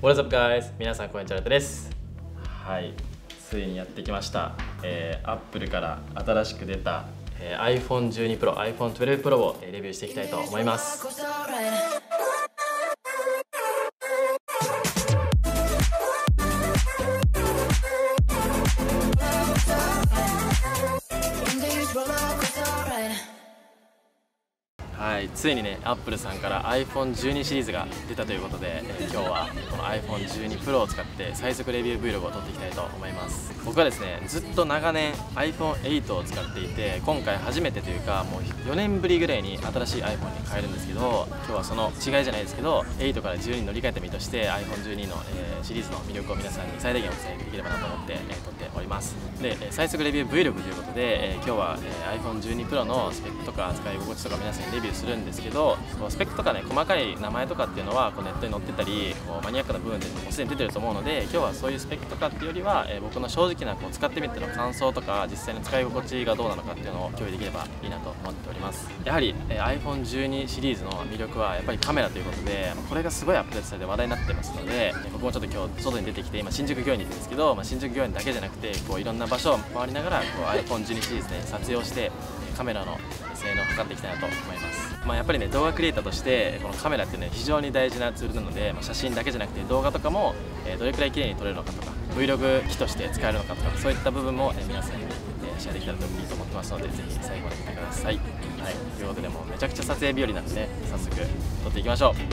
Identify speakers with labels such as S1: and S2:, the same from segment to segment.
S1: What is up guys? 皆さんこんにちは、です。はい、ついにやってきました。Apple から新しく出た、iPhone 12 Pro、iPhone 12 Pro をレビューしていきたいと思います。はい、ついにね、Apple さんから iPhone 12シリーズが出たということで、今日はこの iPhone 12 Pro を使って最速レビュー Vlog を撮っていきたいと思います。僕はですね、ずっと長年 iPhone 8を使っていて、今回初めてというかもう4年ぶりぐらいに新しい iPhone に変えるんですけど、今日はその違いじゃないですけど8から12に乗り換えた身として iPhone 12の、シリーズの魅力を皆さんに最大限お伝えできればなと思って、撮っております。で、最速レビュー Vlog ということで、今日は、iPhone 12 Pro のスペックとか使い心地とか皆さんにレビューするんですけど、スペックとかね、細かい名前とかっていうのはネットに載ってたりマニアックな部分でもうすでに出てると思うので、今日はそういうスペックとかっていうよりは、僕の正直な使ってみての感想とか実際の使い心地がどうなのかっていうのを共有できればいいなと思っております。やはり、iPhone 12シリーズの魅力はやっぱりカメラということで、これがすごいアップデートされて話題になってますので、僕もちょっと今日外に出てきて今新宿御苑にいるんですけど、新宿御苑だけじゃなくていろんな場所を回りながらiPhone 12シリーズで撮影をしてカメラの性能を測っていきたいなと思います。やっぱりね、動画クリエイターとしてこのカメラってね、非常に大事なツールなので、写真だけじゃなくて動画とかもどれくらい綺麗に撮れるのかとか Vlog 機として使えるのかとか、そういった部分も皆さんにシェアできたらいいと思ってますので、ぜひ最後まで見てください。はい、ということでもうめちゃくちゃ撮影日和なんでね、早速撮っていきましょう。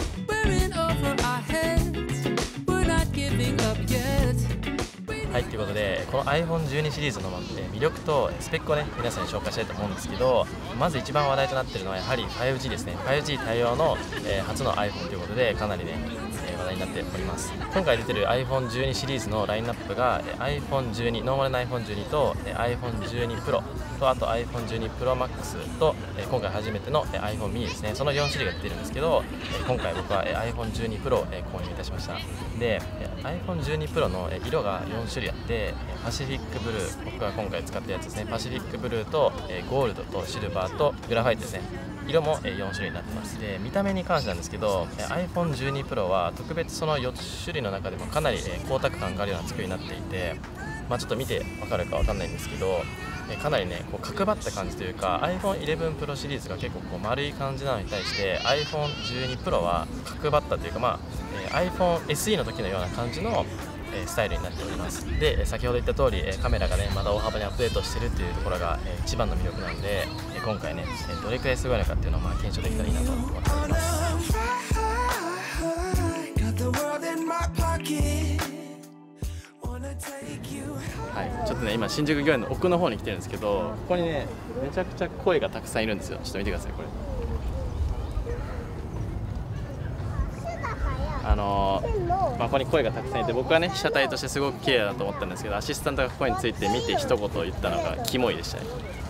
S1: はい、ということでこの iPhone 12シリーズの魅力とスペックをね、皆さんに紹介したいと思うんですけど、まず一番話題となっているのはやはり 5G ですね。 5G 対応の初の iPhone ということでかなりね話題になっております。今回出てる iPhone 12シリーズのラインナップが iPhone 12、ノーマルな iPhone 12と iPhone 12 Pro とあと iPhone 12 Pro Max と今回初めての iPhone mini ですね。その4種類が出てるんですけど、今回僕は iPhone 12 Pro を購入いたしました。で iPhone 12 Pro の色が4種類あって、パシフィックブルー、僕が今回使ったやつですね。パシフィックブルーとゴールドとシルバーとグラファイトですね。色も4種類になってます。で見た目に関してなんですけど、 iPhone 12 Pro は特別その4種類の中でもかなり光沢感があるような作りになっていて、ちょっと見て分かるか分かんないんですけど、かなりね角張った感じというか、 iPhone 11 Pro シリーズが結構丸い感じなのに対して iPhone 12 Pro は角張ったというか、iPhone SE の時のような感じのスタイルになっております。で先ほど言った通りカメラがねまだ大幅にアップデートしてるっていうところが一番の魅力なので、今回ねどれくらいすごいのかっていうのを検証できたらいいなと思っております。はい、ちょっとね今新宿御苑の奥の方に来てるんですけど、ここにねめちゃくちゃ声がたくさんいるんですよ。ちょっと見てください。これここに声がたくさんいて、僕はね被写体としてすごく綺麗だと思ったんですけど、アシスタントがここについて見て一言言ったのがキモいでしたね。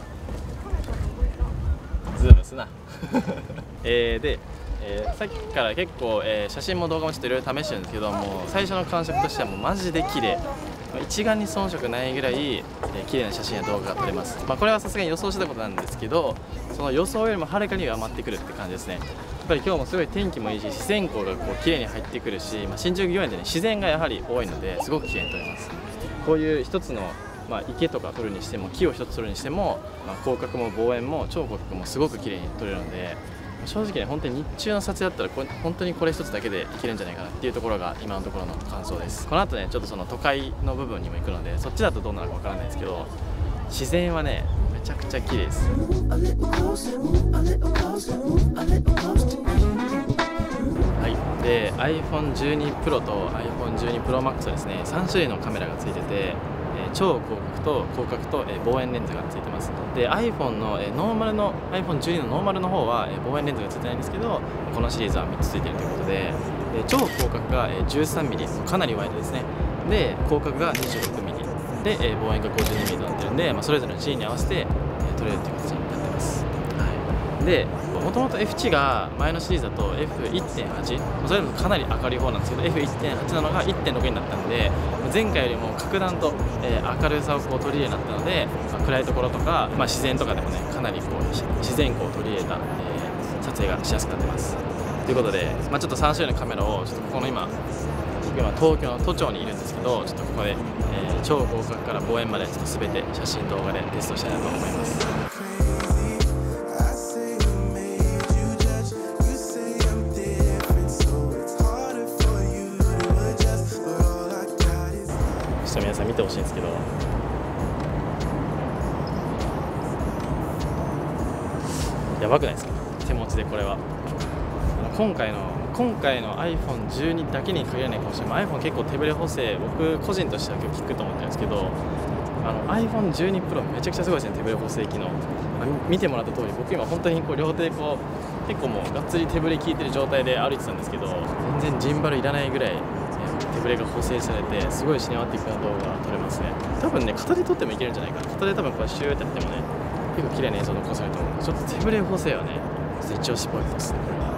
S1: ズームすなでさっきから結構、写真も動画もちょっといろいろ試してるんですけども、最初の感触としてはもうマジで綺麗、一眼に遜色ないぐらい綺麗な写真や動画が撮れます。これはさすがに予想してたことなんですけど、その予想よりもはるかに上回ってくるって感じですね。やっぱり今日もすごい天気もいいし、自然光が綺麗に入ってくるし、新宿御苑でね自然がやはり多いのですごく綺麗に撮れます。こういう一つの池とか撮るにしても、木を一つ撮るにしても、広角も望遠も超広角もすごく綺麗に撮れるので、正直ね本当に日中の撮影だったら本当にこれ一つだけでいけるんじゃないかなっていうところが今のところの感想です。この後ねちょっとその都会の部分にも行くので、そっちだとどうなるかわからないですけど、自然はねめちゃくちゃ綺麗です。はい、で iPhone 12 Pro と iPhone 12 Pro Max はですね3種類のカメラがついてて、超広角と広角と望遠レンズがついてます。で iPhone のノーマルの iPhone 12のノーマルの方は望遠レンズがついてないんですけど、このシリーズは3つついているということで、超広角が 13mm かなりワイドですね。で広角が 26mm で望遠が 52mm となってるんで、それぞれのシーンに合わせて撮れるという形になってます。はい、でもともと F 値が前のシリーズだと F1.8、それでもかなり明るい方なんですけど F1.8 なのが 1.6 になったので、前回よりも格段と明るさを取り入れるようになったので、暗いところとか、自然とかでもねかなり自然光を取り入れた、撮影がしやすくなってます。ということで、ちょっと3種類のカメラをちょっとここの今僕今東京の都庁にいるんですけど、ちょっとここで、超合格から望遠までちょっと全て写真動画でテストしたいなと思います。ちょっと皆さん見てほしいんですけど、やばくないですか、手持ちでこれは。今回の iPhone12 だけに限らないかもしれない。 iPhone 結構手ブレ補正、僕個人としては結構効くと思ってるんですけど、iPhone12 Pro めちゃくちゃすごいですね、手ブレ補正機能。見てもらった通り、僕今本当にこう両手でこう結構もうがっつり手ブレ効いてる状態で歩いてたんですけど、全然ジンバルいらないぐらい手ブレが補正されて、すごいシネマティックな動画が撮れますね。多分ね、片手撮ってもいけるんじゃないかな。片手多分これシューってやってもね、結構綺麗な映像残されると思う。ちょっと手ブレ補正はね、一押しポイントですね、これは。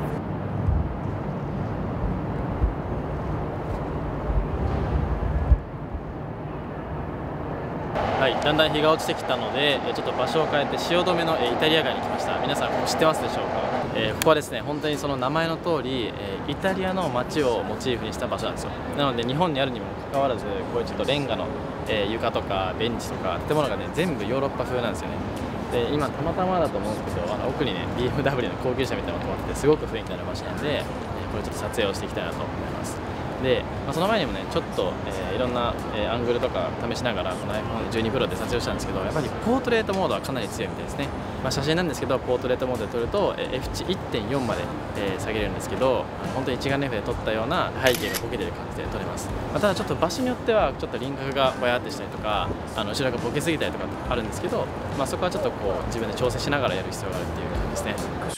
S1: はい、だんだん日が落ちてきたので、ちょっと場所を変えて汐留のイタリア街に来ました。皆さんここ知ってますでしょうか。ここはですね、本当にその名前の通り、イタリアの街をモチーフにした場所なんですよ。なので日本にあるにもかかわらず、こういうちょっとレンガの、床とかベンチとか建物がね、全部ヨーロッパ風なんですよね。で今たまたまだと思うんですけど、奥にね BMW の高級車みたいなのが止まってて、すごく雰囲気のある場所なんで、これちょっと撮影をしていきたいなと思います。で、その前にもね、ちょっと、いろんな、アングルとか試しながらこの iPhone12 Pro で撮影をしたんですけど、やっぱりポートレートモードはかなり強いみたいですね。写真なんですけど、ポートレートモードで撮ると F 値 1.4 まで、下げれるんですけど、本当に一眼レフで撮ったような背景がボケてる感じで撮れます。ただちょっと場所によってはちょっと輪郭がぼやってしたりとか、後ろがボケすぎたりとかあるんですけど、そこはちょっとこう自分で調整しながらやる必要があるっていう感じですね。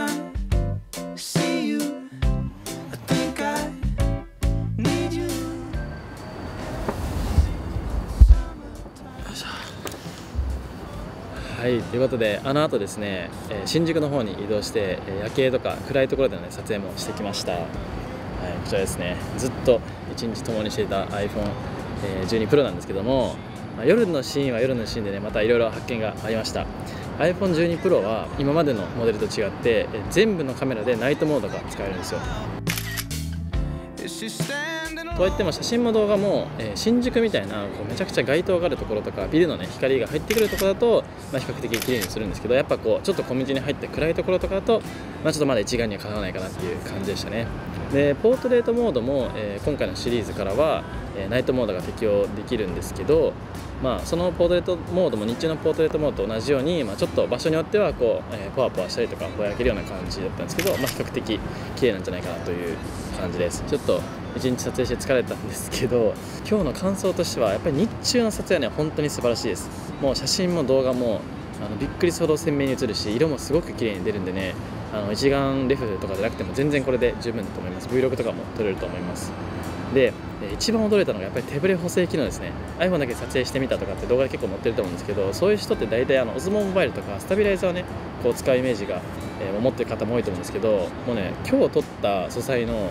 S1: はい、ということで、後ですね、新宿の方に移動して、夜景とか暗いところでの、ね、撮影もしてきました。はい、こちらですね、ずっと一日共にしていた iPhone12 Pro なんですけども、夜のシーンは夜のシーンでね、またいろいろ発見がありました。iPhone12 Pro は今までのモデルと違って、全部のカメラでナイトモードが使えるんですよ。とはいっても写真も動画も、新宿みたいなこうめちゃくちゃ街灯があるところとかビルの、ね、光が入ってくるところだと、比較的綺麗にするんですけど、やっぱこうちょっと小道に入って暗いところとかだと、ちょっとまだ一眼にはかなわないかなっていう感じでしたね。でポートレートモードも、今回のシリーズからは、ナイトモードが適用できるんですけど、そのポートレートモードも日中のポートレートモードと同じように、ちょっと場所によってはこう、ポワポワしたりとかぼやけるような感じだったんですけど、比較的綺麗なんじゃないかなという感じです。ちょっと一日撮影して疲れたんですけど、今日の感想としてはやっぱり日中の撮影はね、本当に素晴らしいです。もう写真も動画もびっくりするほど鮮明に映るし、色もすごく綺麗に出るんでね、一眼レフとかじゃなくても全然これで十分だと思います。 Vlog とかも撮れると思います。で一番驚いたのがやっぱり手ブレ補正機能ですね。 iPhone だけ撮影してみたとかって動画で結構載ってると思うんですけど、そういう人って大体Osmoモバイルとかスタビライザーをねこう使うイメージが、持ってる方も多いと思うんですけど、もうね今日撮った素材の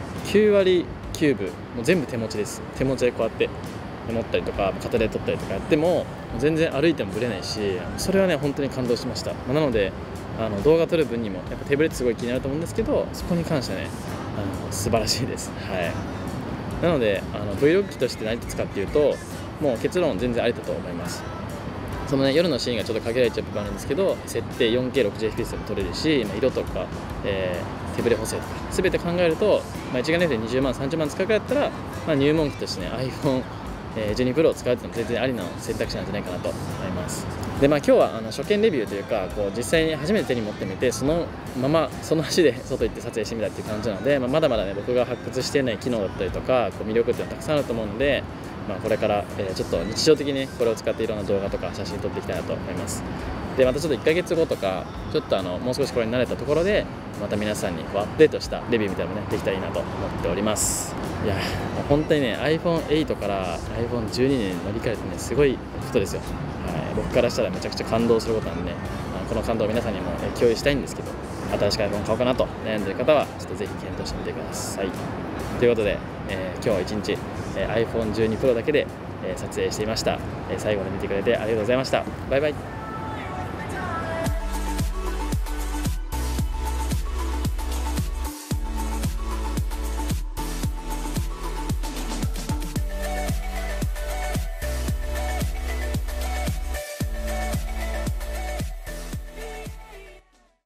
S1: 9割9分もう全部手持ちです。手持ちでこうやって持ったりとか片手で撮ったりとかやっても全然歩いてもブレないし、それはね本当に感動しました。なので動画撮る分にもやっぱ手ブレってすごい気になると思うんですけど、そこに関してはね素晴らしいです。はい、なのでVlog 機として何と使うっていうと、もう結論全然ありだと思います。そのね夜のシーンがちょっと限られちゃう部分あるんですけど、設定 4K60fps でも撮れるし、色とか、手ブレ補正とか全て考えると、一眼レフで20万30万使うくらいだったら、入門機としてね iPhone12 Pro を使うっていうのも全然ありな選択肢なんじゃないかなと思います。で今日は初見レビューというか、こう実際に初めて手に持ってみて、そのままその足で外行って撮影してみたっていう感じなので、まだまだね僕が発掘していない機能だったりとかこう魅力っていうのはたくさんあると思うので、これから、ちょっと日常的にこれを使っていろんな動画とか写真撮っていきたいなと思います。でまたちょっと1ヶ月後とかちょっともう少しこれに慣れたところでまた皆さんにこうアップデートしたレビューみたいなのもねできたらいいなと思っております。いやもう本当にね iPhone8 から iPhone12 に乗り換えてねすごいことですよ。僕からしたらめちゃくちゃ感動することなんで、この感動を皆さんにも共有したいんですけど、新しく iPhone 買おうかなと悩んでいる方はちょっとぜひ検討してみてください。ということで、今日は一日、iPhone12 Pro だけで、撮影していました。最後まで見てくれてありがとうございました。バイバイ。